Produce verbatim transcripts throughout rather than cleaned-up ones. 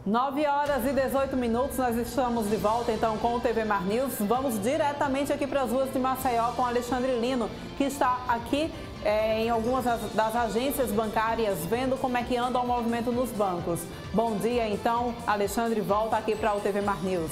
nove horas e dezoito minutos, nós estamos de volta então com o T V Mar News. Vamos diretamente aqui para as ruas de Maceió com Alexandre Lino, que está aqui é, em algumas das agências bancárias, vendo como é que anda o movimento nos bancos. Bom dia então, Alexandre, volta aqui para o T V Mar News.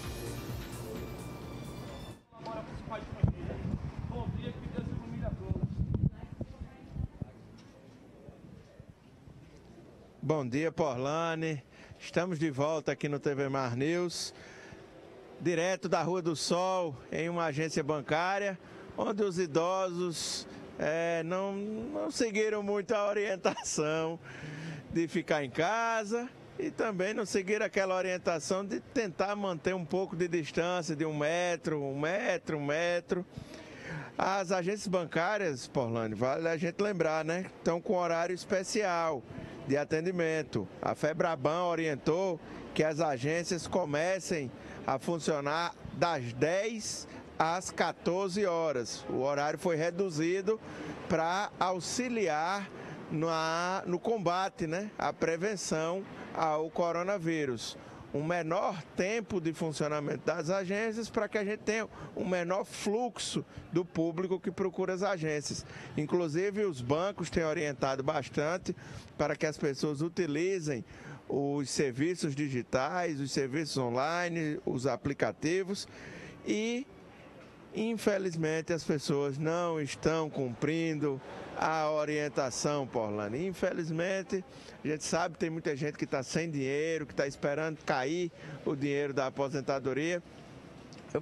Bom dia, Porlane. Estamos de volta aqui no T V Mar News, direto da Rua do Sol, em uma agência bancária, onde os idosos é, não, não seguiram muito a orientação de ficar em casa e também não seguiram aquela orientação de tentar manter um pouco de distância, de um metro, um metro, um metro. As agências bancárias, Porlane, vale a gente lembrar, né? Estão com horário especial de atendimento. A FEBRABAN orientou que as agências comecem a funcionar das dez às quatorze horas. O horário foi reduzido para auxiliar na, no combate, né, à prevenção ao coronavírus. Um menor tempo de funcionamento das agências para que a gente tenha um menor fluxo do público que procura as agências. Inclusive, os bancos têm orientado bastante para que as pessoas utilizem os serviços digitais, os serviços online, os aplicativos e, infelizmente, as pessoas não estão cumprindo a orientação, Porlane. Infelizmente, a gente sabe que tem muita gente que está sem dinheiro, que está esperando cair o dinheiro da aposentadoria. Eu...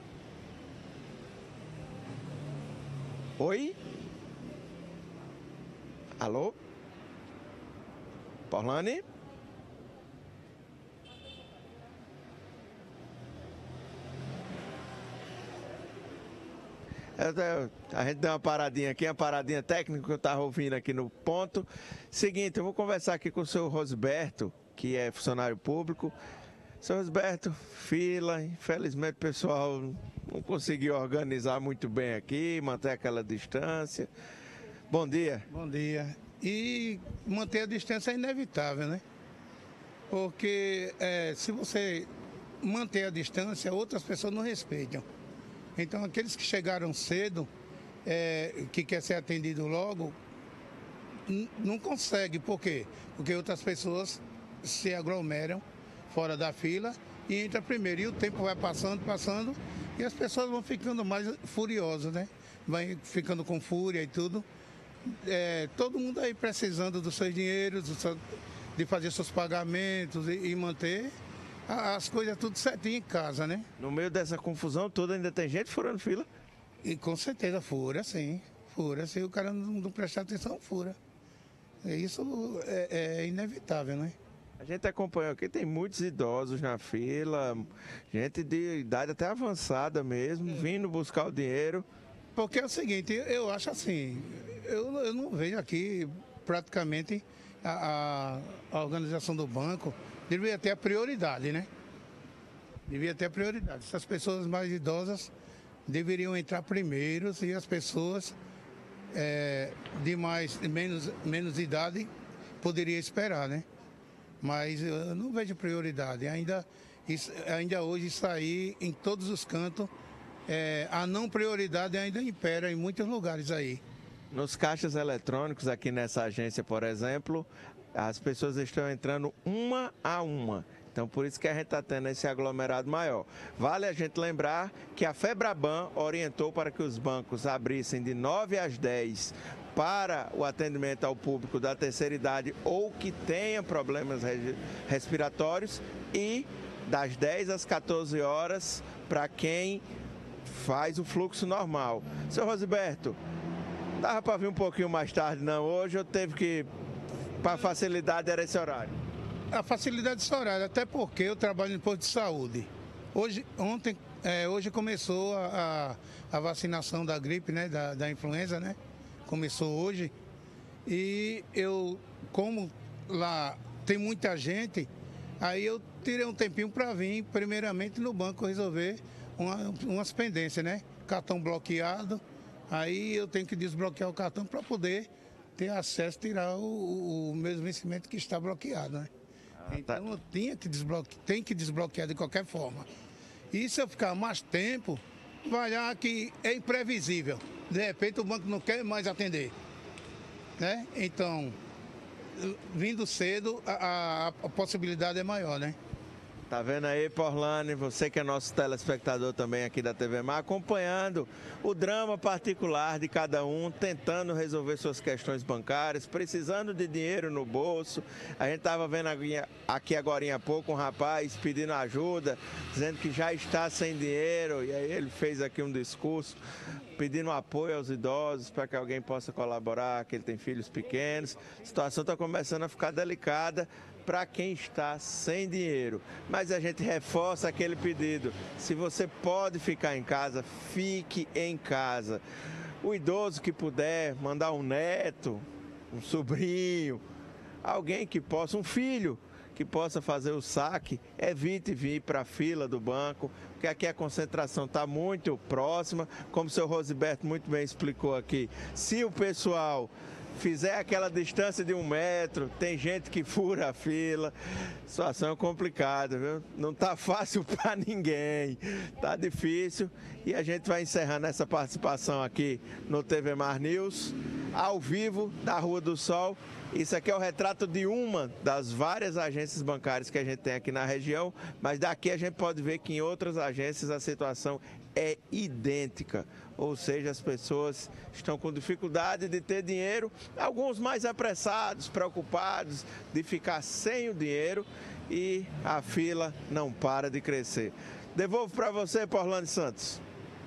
Oi? Alô? Porlane? A gente deu uma paradinha aqui, uma paradinha técnica que eu estava ouvindo aqui no ponto. Seguinte, eu vou conversar aqui com o senhor Rosberto, que é funcionário público. Senhor Rosberto, fila, infelizmente o pessoal não conseguiu organizar muito bem aqui, manter aquela distância. Bom dia. Bom dia. E manter a distância é inevitável, né? Porque é, se você manter a distância, outras pessoas não respeitam. Então, aqueles que chegaram cedo, é, que quer ser atendido logo, não consegue. Por quê? Porque outras pessoas se aglomeram fora da fila e entra primeiro. E o tempo vai passando, passando, e as pessoas vão ficando mais furiosas, né? Vai ficando com fúria e tudo. É, todo mundo aí precisando dos seus dinheiros, de fazer seus pagamentos e, e manter as coisas tudo certinho em casa, né? No meio dessa confusão toda ainda tem gente furando fila? E com certeza fura, sim. Fura. Se o cara não, não prestar atenção, fura. Isso é, é inevitável, né? A gente acompanhou aqui, tem muitos idosos na fila, gente de idade até avançada mesmo, vindo buscar o dinheiro. Porque é o seguinte, eu acho assim, eu, eu não vejo aqui praticamente a, a, a organização do banco. Devia ter a prioridade, né? Devia ter a prioridade. Essas pessoas mais idosas deveriam entrar primeiro e as pessoas é, de mais, menos, menos idade poderiam esperar, né? Mas eu não vejo prioridade. Ainda, isso, ainda hoje isso aí, em todos os cantos, é, a não prioridade ainda impera em muitos lugares aí. Nos caixas eletrônicos aqui nessa agência, por exemplo, as pessoas estão entrando uma a uma. Então, por isso que a gente está tendo esse aglomerado maior. Vale a gente lembrar que a FEBRABAN orientou para que os bancos abrissem de nove às dez para o atendimento ao público da terceira idade ou que tenha problemas respiratórios e das dez às quatorze horas para quem faz o fluxo normal. Seu Rosberto, dava para vir um pouquinho mais tarde, não? Hoje eu teve que... Para facilidade era esse horário? A facilidade desse horário, até porque eu trabalho no posto de saúde. Hoje, ontem, é, hoje começou a, a, a vacinação da gripe, né, da, da influenza, né? Começou hoje. E eu, como lá tem muita gente, aí eu tirei um tempinho para vir, primeiramente no banco, resolver uma, umas pendências, né? Cartão bloqueado, aí eu tenho que desbloquear o cartão para poder ter acesso, tirar o, o mesmo vencimento que está bloqueado, né? Ah, tá. Então tinha que desbloquear, tem que desbloquear de qualquer forma. E se eu ficar mais tempo, vai lá que é imprevisível. De repente o banco não quer mais atender. Né? Então, vindo cedo, a, a, a possibilidade é maior, né? Tá vendo aí, Porlane, você que é nosso telespectador também aqui da T V Mar, acompanhando o drama particular de cada um, tentando resolver suas questões bancárias, precisando de dinheiro no bolso. A gente estava vendo aqui agora há pouco um rapaz pedindo ajuda, dizendo que já está sem dinheiro, e aí ele fez aqui um discurso pedindo apoio aos idosos para que alguém possa colaborar, que ele tem filhos pequenos. A situação está começando a ficar delicada para quem está sem dinheiro. Mas a gente reforça aquele pedido. Se você pode ficar em casa, fique em casa. O idoso que puder mandar um neto, um sobrinho, alguém que possa, um filho, que possa fazer o saque, evite vir para a fila do banco, porque aqui a concentração está muito próxima, como o senhor Rosiberto muito bem explicou aqui. Se o pessoal fizer aquela distância de um metro, tem gente que fura a fila, situação complicada, viu? Não está fácil para ninguém, está difícil. E a gente vai encerrando essa participação aqui no T V Mar News, ao vivo, da Rua do Sol. Isso aqui é o retrato de uma das várias agências bancárias que a gente tem aqui na região, mas daqui a gente pode ver que em outras agências a situação é idêntica, ou seja, as pessoas estão com dificuldade de ter dinheiro, alguns mais apressados, preocupados de ficar sem o dinheiro, e a fila não para de crescer. Devolvo para você, Porlane Santos.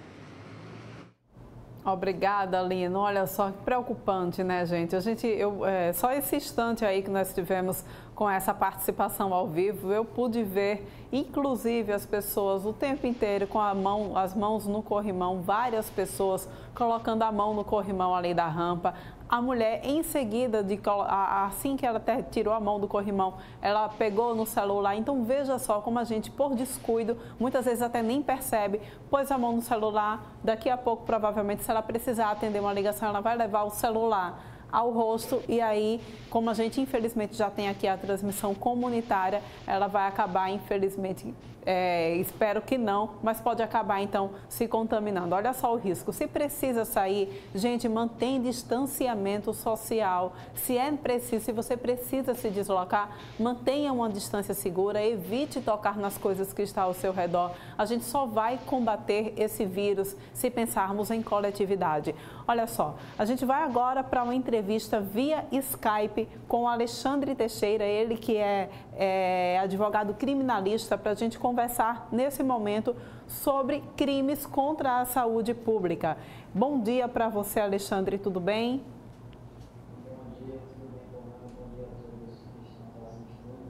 Obrigada, Lino. Olha só que preocupante, né, gente? A gente, eu, é, só esse instante aí que nós tivemos com essa participação ao vivo, eu pude ver, inclusive, as pessoas o tempo inteiro com a mão, as mãos no corrimão, várias pessoas colocando a mão no corrimão ali da rampa. A mulher, em seguida, de, assim que ela tirou a mão do corrimão, ela pegou no celular. Então, veja só como a gente, por descuido, muitas vezes até nem percebe, pôs a mão no celular. Daqui a pouco, provavelmente, se ela precisar atender uma ligação, ela vai levar o celular ao rosto, e aí, como a gente infelizmente já tem aqui a transmissão comunitária, ela vai acabar, infelizmente, é, espero que não, mas pode acabar então se contaminando. Olha só o risco. Se precisa sair, gente, mantém distanciamento social. Se é preciso, se você precisa se deslocar, mantenha uma distância segura, evite tocar nas coisas que estão ao seu redor. A gente só vai combater esse vírus se pensarmos em coletividade. Olha só, a gente vai agora para uma entrevista via Skype com o Alexandre Teixeira, ele que é, é advogado criminalista, para a gente conversar nesse momento sobre crimes contra a saúde pública. Bom dia para você, Alexandre, tudo bem? Bom dia, tudo bem, Porlane? Bom dia a todos que estão assistindo.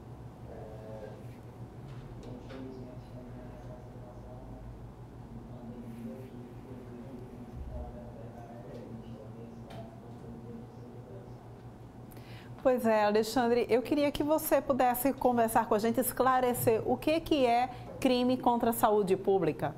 Infelizmente, também essa situação, uma pandemia que Pois é, Alexandre, eu queria que você pudesse conversar com a gente, esclarecer o que, que é crime contra a saúde pública.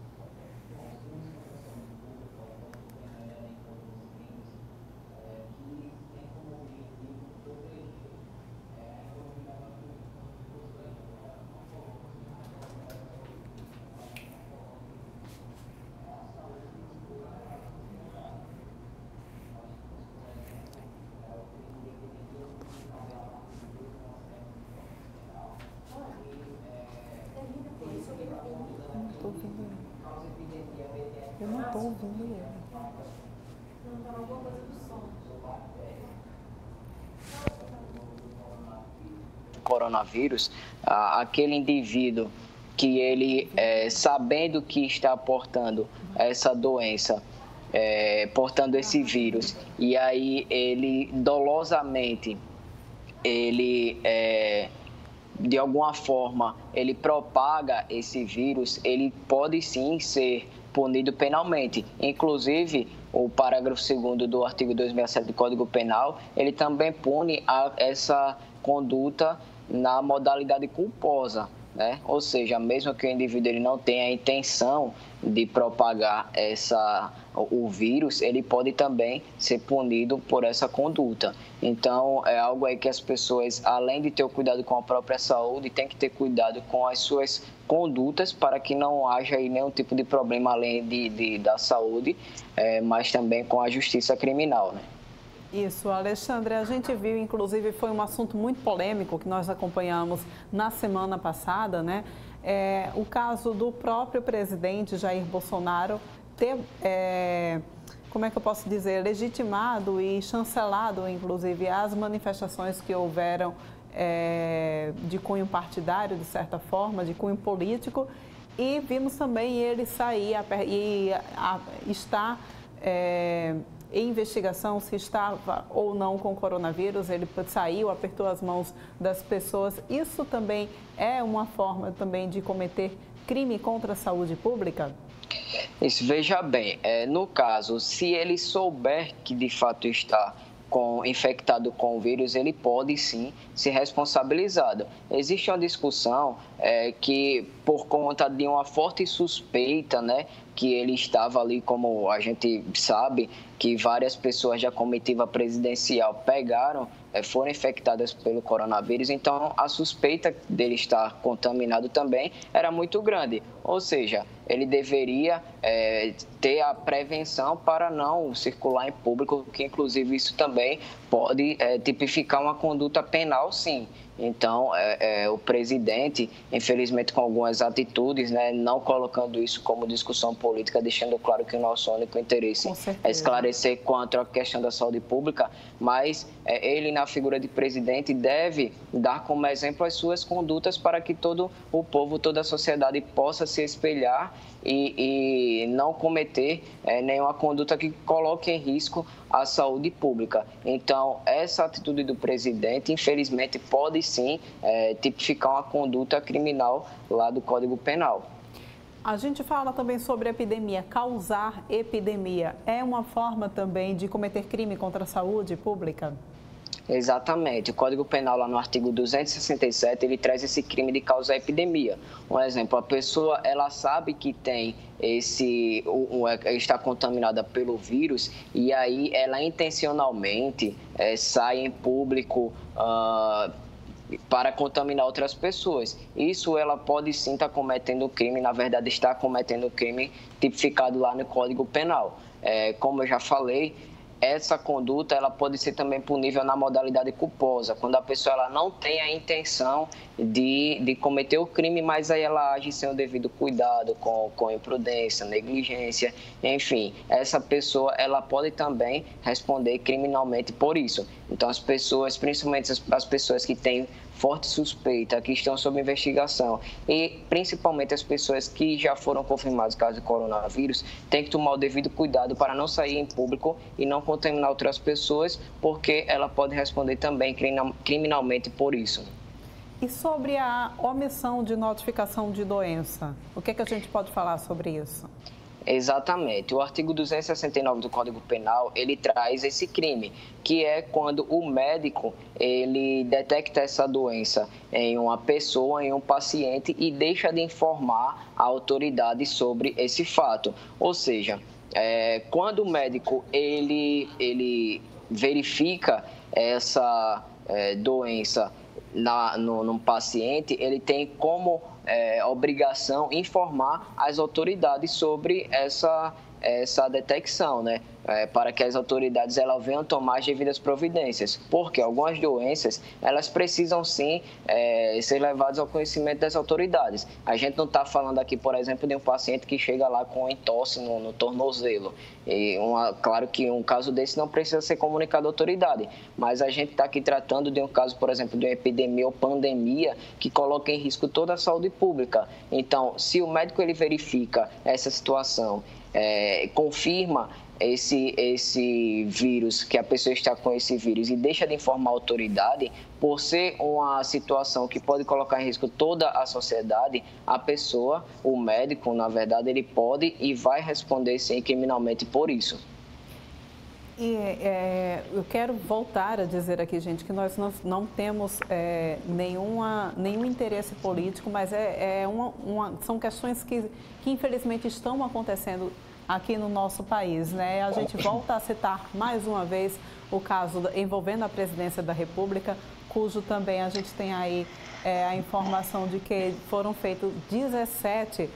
Eu não estou ouvindo ele. Coronavírus, aquele indivíduo que ele, é, sabendo que está portando essa doença, é, portando esse vírus, e aí ele dolosamente, ele, é, de alguma forma, ele propaga esse vírus, ele pode sim ser punido penalmente. Inclusive, o parágrafo segundo do artigo duzentos e sessenta e sete do Código Penal, ele também pune a, essa conduta na modalidade culposa. né? Ou seja, mesmo que o indivíduo ele não tenha a intenção de propagar essa, o vírus, ele pode também ser punido por essa conduta. Então, é algo aí que as pessoas, além de ter o cuidado com a própria saúde, tem que ter cuidado com as suas condutas para que não haja aí nenhum tipo de problema além de, de, da saúde, é, mas também com a justiça criminal, né? Isso, Alexandre, a gente viu, inclusive, foi um assunto muito polêmico que nós acompanhamos na semana passada, né? É, o caso do próprio presidente Jair Bolsonaro ter, é, como é que eu posso dizer, legitimado e chancelado, inclusive, as manifestações que houveram é, de cunho partidário, de certa forma, de cunho político, e vimos também ele sair e a, está... É, em investigação se estava ou não com coronavírus, ele saiu, apertou as mãos das pessoas. Isso também é uma forma também de cometer crime contra a saúde pública? Isso, veja bem, é, no caso, se ele souber que de fato está com, infectado com o vírus, ele pode sim ser responsabilizado. Existe uma discussão é, que por conta de uma forte suspeita, né, que ele estava ali, como a gente sabe, que várias pessoas da comitiva presidencial pegaram, foram infectadas pelo coronavírus, então a suspeita dele estar contaminado também era muito grande. Ou seja, ele deveria é, ter a prevenção para não circular em público, que inclusive isso também pode é, tipificar uma conduta penal, sim. Então, é, é, o presidente, infelizmente com algumas atitudes, né, não colocando isso como discussão política, deixando claro que o nosso único interesse é esclarecer quanto à questão da saúde pública, mas é, ele, na figura de presidente, deve dar como exemplo as suas condutas para que todo o povo, toda a sociedade possa se espelhar e, e não cometer é, nenhuma conduta que coloque em risco a saúde pública. Então, essa atitude do presidente, infelizmente, pode sim é, tipificar uma conduta criminal lá do Código Penal. A gente fala também sobre epidemia. Causar epidemia é uma forma também de cometer crime contra a saúde pública? Exatamente. O Código Penal, lá no artigo duzentos e sessenta e sete, ele traz esse crime de causar epidemia. Um exemplo, a pessoa, ela sabe que tem esse, um, está contaminada pelo vírus e aí ela intencionalmente é, sai em público uh, para contaminar outras pessoas. Isso ela pode sim estar cometendo crime, na verdade está cometendo crime tipificado lá no Código Penal. É, como eu já falei, essa conduta ela pode ser também punível na modalidade culposa, quando a pessoa ela não tem a intenção de, de cometer o crime, mas aí ela age sem o devido cuidado, com, com imprudência, negligência, enfim. Essa pessoa ela pode também responder criminalmente por isso. Então, as pessoas, principalmente as, as pessoas que têm forte suspeita, que estão sob investigação e principalmente as pessoas que já foram confirmadas caso de coronavírus, têm que tomar o devido cuidado para não sair em público e não contaminar outras pessoas, porque ela pode responder também criminalmente por isso. E sobre a omissão de notificação de doença, o que é que a gente pode falar sobre isso? Exatamente. O artigo duzentos e sessenta e nove do Código Penal, ele traz esse crime, que é quando o médico, ele detecta essa doença em uma pessoa, em um paciente, e deixa de informar a autoridade sobre esse fato. Ou seja, é, quando o médico, ele, ele verifica essa é, doença na, no, num paciente, ele tem como É, obrigação informar as autoridades sobre essa, essa detecção, né? É, para que as autoridades elas venham tomar as devidas providências, porque algumas doenças elas precisam sim é, ser levadas ao conhecimento das autoridades. A gente não está falando aqui, por exemplo, de um paciente que chega lá com entorse no, no tornozelo. E uma, claro que um caso desse não precisa ser comunicado à autoridade, mas a gente está aqui tratando de um caso, por exemplo, de uma epidemia ou pandemia que coloca em risco toda a saúde pública. Então, se o médico ele verifica essa situação, é, confirma esse, esse vírus, que a pessoa está com esse vírus e deixa de informar a autoridade, por ser uma situação que pode colocar em risco toda a sociedade, a pessoa, o médico, na verdade, ele pode e vai responder sim criminalmente por isso. E é, eu quero voltar a dizer aqui, gente, que nós não, não temos é, nenhuma, nenhum interesse político, mas é, é uma, uma, são questões que, que infelizmente estão acontecendo aqui no nosso país, né? A gente volta a citar mais uma vez o caso envolvendo a presidência da República, cujo também a gente tem aí é, a informação de que foram feitos dezessete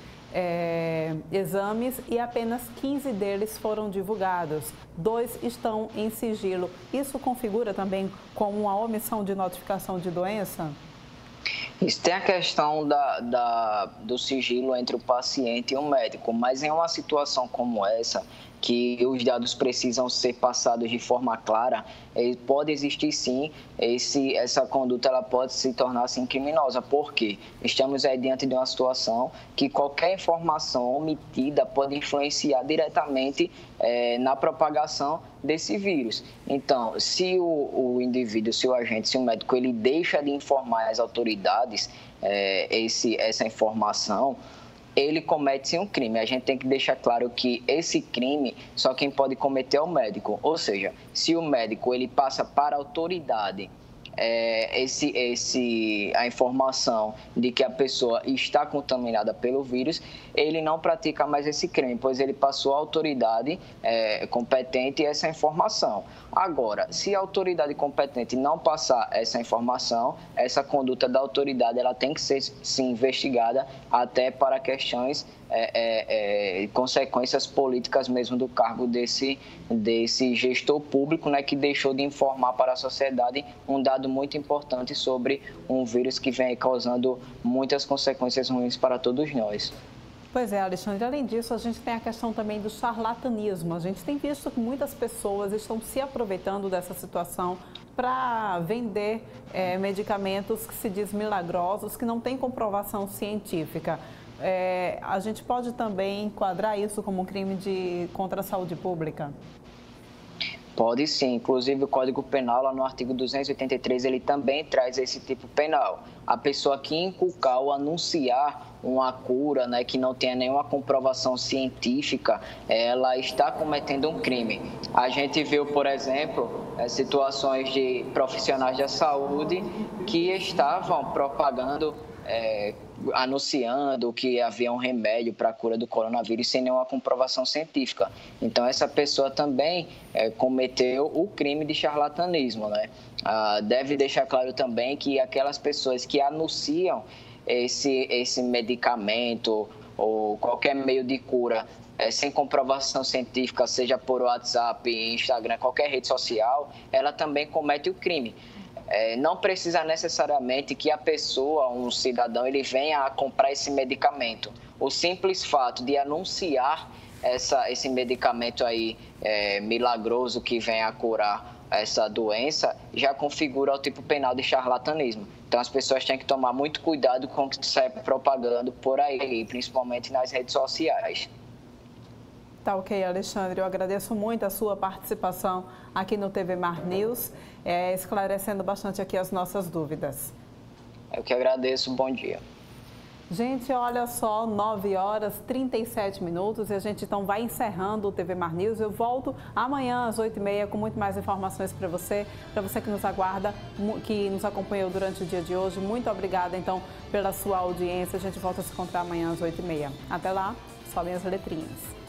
É, exames e apenas quinze deles foram divulgados. Dois estão em sigilo. Isso configura também como uma omissão de notificação de doença? Isso tem a questão da, da, do sigilo entre o paciente e o médico, mas em uma situação como essa, que os dados precisam ser passados de forma clara, pode existir sim, esse, essa conduta ela pode se tornar assim, criminosa. Por quê? Estamos aí diante de uma situação que qualquer informação omitida pode influenciar diretamente é, na propagação desse vírus. Então, se o, o indivíduo, se o agente, se o médico, ele deixa de informar as autoridades é, esse, essa informação, ele comete sim um crime. A gente tem que deixar claro que esse crime, só quem pode cometer é o médico. Ou seja, se o médico ele passa para a autoridade é, esse, esse, a informação de que a pessoa está contaminada pelo vírus, ele não pratica mais esse crime, pois ele passou à autoridade é, competente essa informação. Agora, se a autoridade competente não passar essa informação, essa conduta da autoridade ela tem que ser sim, investigada até para questões, é, é, é, consequências políticas mesmo do cargo desse, desse gestor público, né, que deixou de informar para a sociedade um dado muito importante sobre um vírus que vem causando muitas consequências ruins para todos nós. Pois é, Alexandre, além disso, a gente tem a questão também do charlatanismo. A gente tem visto que muitas pessoas estão se aproveitando dessa situação para vender é, medicamentos que se diz milagrosos, que não têm comprovação científica. É, a gente pode também enquadrar isso como um crime de, contra a saúde pública? Pode sim, inclusive o Código Penal, lá no artigo duzentos e oitenta e três, ele também traz esse tipo penal. A pessoa que inculcar ou anunciar uma cura, né, que não tenha nenhuma comprovação científica, ela está cometendo um crime. A gente viu, por exemplo, situações de profissionais da saúde que estavam propagando, é, anunciando que havia um remédio para a cura do coronavírus sem nenhuma comprovação científica. Então, essa pessoa também é, cometeu o crime de charlatanismo, né? Ah, deve deixar claro também que aquelas pessoas que anunciam esse, esse medicamento ou qualquer meio de cura é, sem comprovação científica, seja por WhatsApp, Instagram, qualquer rede social, ela também comete o crime. É, não precisa necessariamente que a pessoa, um cidadão, ele venha a comprar esse medicamento. O simples fato de anunciar essa, esse medicamento aí é, milagroso que vem a curar essa doença já configura o tipo penal de charlatanismo. Então as pessoas têm que tomar muito cuidado com o que sai propagando por aí, principalmente nas redes sociais. Tá ok, Alexandre. Eu agradeço muito a sua participação aqui no T V Mar News, é, esclarecendo bastante aqui as nossas dúvidas. Eu que agradeço. Bom dia. Gente, olha só, nove horas e trinta e sete minutos e a gente então vai encerrando o T V Mar News. Eu volto amanhã às oito e meia com muito mais informações para você, para você que nos aguarda, que nos acompanhou durante o dia de hoje. Muito obrigada então pela sua audiência. A gente volta a se encontrar amanhã às oito e meia. Até lá, sobem as letrinhas.